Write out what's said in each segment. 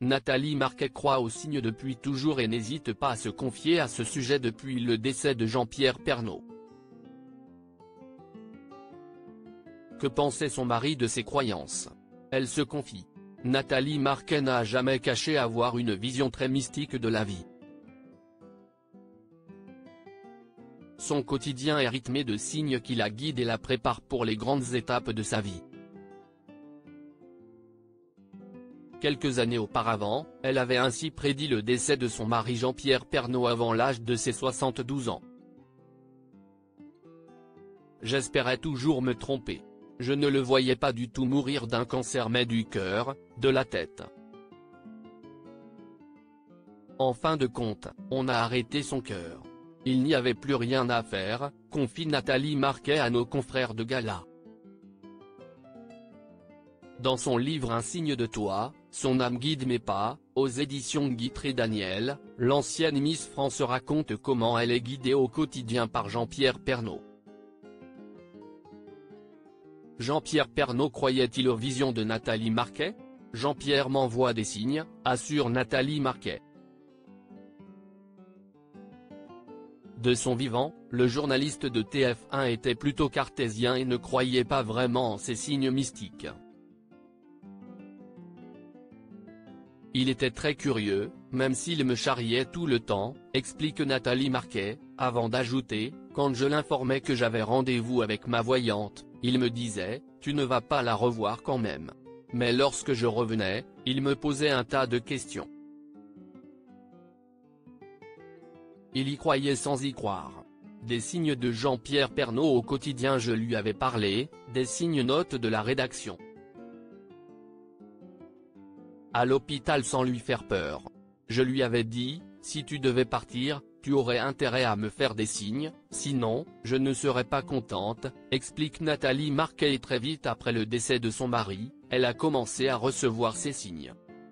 Nathalie Marquet croit aux signes depuis toujours et n'hésite pas à se confier à ce sujet depuis le décès de Jean-Pierre Pernaut. Que pensait son mari de ses croyances? Elle se confie. Nathalie Marquet n'a jamais caché avoir une vision très mystique de la vie. Son quotidien est rythmé de signes qui la guident et la préparent pour les grandes étapes de sa vie. Quelques années auparavant, elle avait ainsi prédit le décès de son mari Jean-Pierre Pernaut avant l'âge de ses 72 ans. J'espérais toujours me tromper. Je ne le voyais pas du tout mourir d'un cancer mais du cœur, de la tête. En fin de compte, on a arrêté son cœur. Il n'y avait plus rien à faire, confie Nathalie Marquet à nos confrères de Gala. Dans son livre Un signe de toi, son âme guide mes pas, aux éditions Guitry Daniel, l'ancienne Miss France raconte comment elle est guidée au quotidien par Jean-Pierre Pernaut. Jean-Pierre Pernaut croyait-il aux visions de Nathalie Marquet? Jean-Pierre m'envoie des signes, assure Nathalie Marquet. De son vivant, le journaliste de TF1 était plutôt cartésien et ne croyait pas vraiment en ces signes mystiques. Il était très curieux, même s'il me charriait tout le temps, explique Nathalie Marquet, avant d'ajouter, quand je l'informais que j'avais rendez-vous avec ma voyante, il me disait, tu ne vas pas la revoir quand même. Mais lorsque je revenais, il me posait un tas de questions. Il y croyait sans y croire. Des signes de Jean-Pierre Pernaut au quotidien je lui avais parlé, des signes notes de la rédaction. À l'hôpital sans lui faire peur. Je lui avais dit, si tu devais partir, tu aurais intérêt à me faire des signes, sinon, je ne serais pas contente, explique Nathalie Marquet et très vite après le décès de son mari, elle a commencé à recevoir ces signes.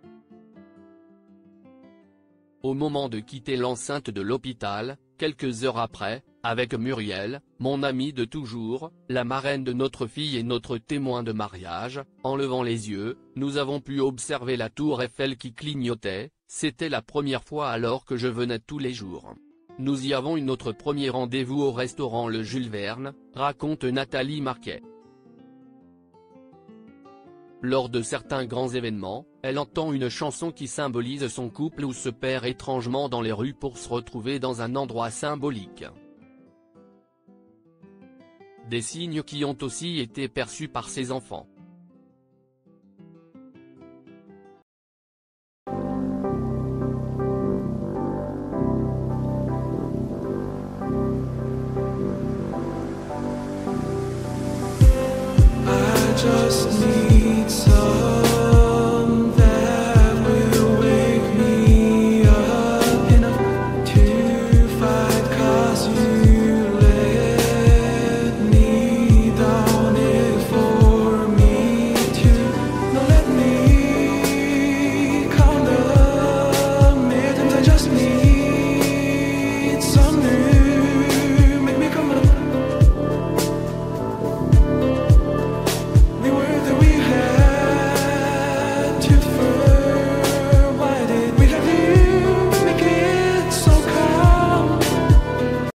Au moment de quitter l'enceinte de l'hôpital, quelques heures après, avec Muriel, mon amie de toujours, la marraine de notre fille et notre témoin de mariage, en levant les yeux, nous avons pu observer la tour Eiffel qui clignotait, c'était la première fois alors que je venais tous les jours. Nous y avons eu notre premier rendez-vous au restaurant Le Jules Verne, raconte Nathalie Marquet. Lors de certains grands événements, elle entend une chanson qui symbolise son couple ou se perd étrangement dans les rues pour se retrouver dans un endroit symbolique. Des signes qui ont aussi été perçus par ses enfants. I just need